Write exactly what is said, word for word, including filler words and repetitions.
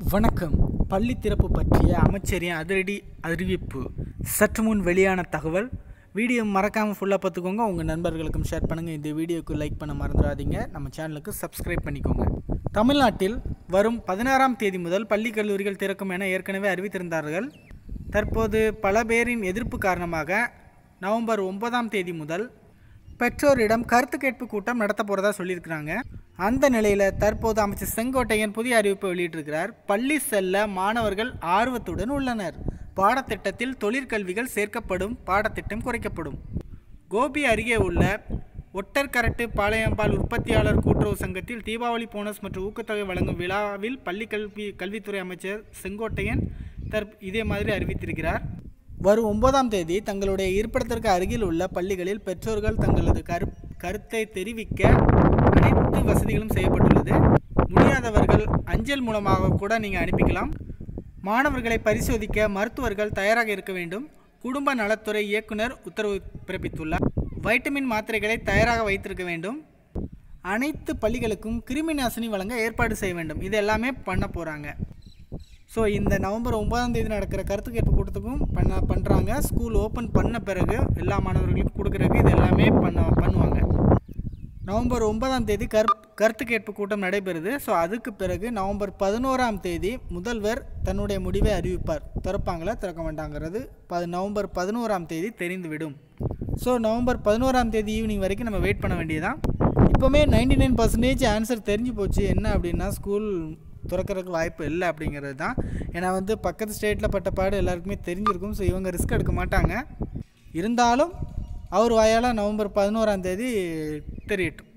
வணக்கம். பள்ளி திறப்பு பற்றிய அமைச்சரின் அதிரடி அறிவிப்பு. சற்று முன் வெளியான தகவல். வீடியோ மறக்காமல் ஃபுல்லாக பார்த்துக்கோங்க. உங்கள் நண்பர்களுக்கும் ஷேர் பண்ணுங்கள். இந்த வீடியோக்கு லைக் பண்ண மறந்துடாதீங்க. நம்ம சேனலுக்கு சப்ஸ்கிரைப் பண்ணிக்கோங்க. தமிழ்நாட்டில் வரும் பதினாறாம் தேதி முதல் பள்ளி கல்லூரிகள் திறக்கும் என ஏற்கனவே அறிவித்திருந்தார்கள். தற்போது பல பேரின் எதிர்ப்பு காரணமாக நவம்பர் ஒன்பதாம் தேதி முதல் பெற்றோரிடம் கருத்து கேட்பு கூட்டம் நடத்த போகிறதா சொல்லியிருக்கிறாங்க. அந்த நிலையில் தற்போது அமைச்சர் செங்கோட்டையன் புதிய அறிவிப்பை வெளியிட்டிருக்கிறார். பள்ளி செல்ல மாணவர்கள் ஆர்வத்துடன் உள்ளனர். பாடத்திட்டத்தில் தொழிற்கல்விகள் சேர்க்கப்படும். பாடத்திட்டம் குறைக்கப்படும். கோபி அருகே உள்ள ஒட்டர்கரட்டு பாளையம்பால் உற்பத்தியாளர் கூட்டுறவு சங்கத்தில் தீபாவளி போனஸ் மற்றும் ஊக்கத்தொகை வழங்கும் விழாவில் பள்ளி கல்வி கல்வித்துறை அமைச்சர் செங்கோட்டையன் தற் இதே மாதிரி அறிவித்திருக்கிறார். வரும் ஒன்பதாம் தேதி தங்களுடைய இருப்பிடத்திற்கு அருகில் உள்ள பள்ளிகளில் பெற்றோர்கள் தங்களது கரு கருத்தை தெரிவிக்க அனைத்து வசதிகளும் செய்யப்பட்டுள்ளது. முடியாதவர்கள் அஞ்சல் மூலமாக கூட நீங்கள் அனுப்பிக்கலாம். மாணவர்களை பரிசோதிக்க மருத்துவர்கள் தயாராக இருக்க வேண்டும். குடும்ப நலத்துறை இயக்குனர் உத்தரவு பிறப்பித்துள்ளார். வைட்டமின் மாத்திரைகளை தயாராக வைத்திருக்க வேண்டும். அனைத்து பள்ளிகளுக்கும் கிருமி நாசினி வழங்க ஏற்பாடு செய்ய வேண்டும். இது எல்லாமே பண்ண போகிறாங்க. ஸோ இந்த நவம்பர் ஒன்பதாம் தேதி நடக்கிற கருத்து கேட்பு கூட்டத்துக்கும் பண்ண பண்ணுறாங்க. ஸ்கூல் ஓப்பன் பண்ண பிறகு எல்லா மாணவர்களுக்கும் கொடுக்குறதுக்கு இது எல்லாமே பண்ண பண்ணுவாங்க. நவம்பர் ஒன்பதாம் தேதி கரு கருத்து கேட்பு கூட்டம் நடைபெறுது. ஸோ அதுக்கு பிறகு நவம்பர் பதினோராம் தேதி முதல்வர் தன்னுடைய முடிவை அறிவிப்பார். திறப்பாங்களா திறக்க மாட்டாங்கிறது ப நவம்பர் பதினோராம் தேதி தெரிந்துவிடும். ஸோ நவம்பர் பதினோராம் தேதி ஈவினிங் வரைக்கும் நம்ம வெயிட் பண்ண வேண்டியதான். இப்போவுமே நைன்டி நைன் பர்சன்டேஜ் ஆன்சர் தெரிஞ்சு போச்சு. என்ன அப்படின்னா ஸ்கூல் திறக்கிறதுக்கு வாய்ப்பு இல்லை அப்படிங்கிறது தான். ஏன்னா வந்து பக்கத்து ஸ்டேட்டில் பட்ட பாடு எல்லாருக்குமே தெரிஞ்சிருக்கும். ஸோ இவங்க ரிஸ்க் எடுக்க மாட்டாங்க. இருந்தாலும் அவர் வாயால் நவம்பர் பதினோராம் தேதி தெரியட்டும்.